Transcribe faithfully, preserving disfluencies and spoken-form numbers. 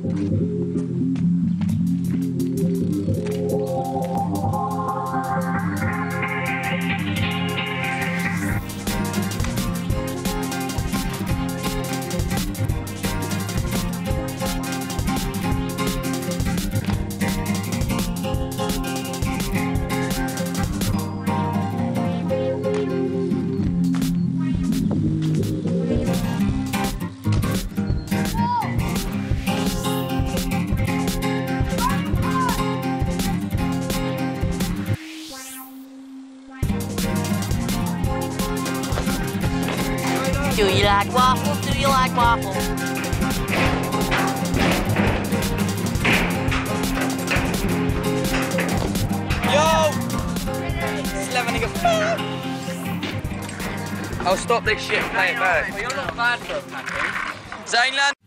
Do you like waffles? Do you like waffles? Yo! Eleven again. I'll stop this shit and play it back. Well, you're not bad for a pattern. Zaneland.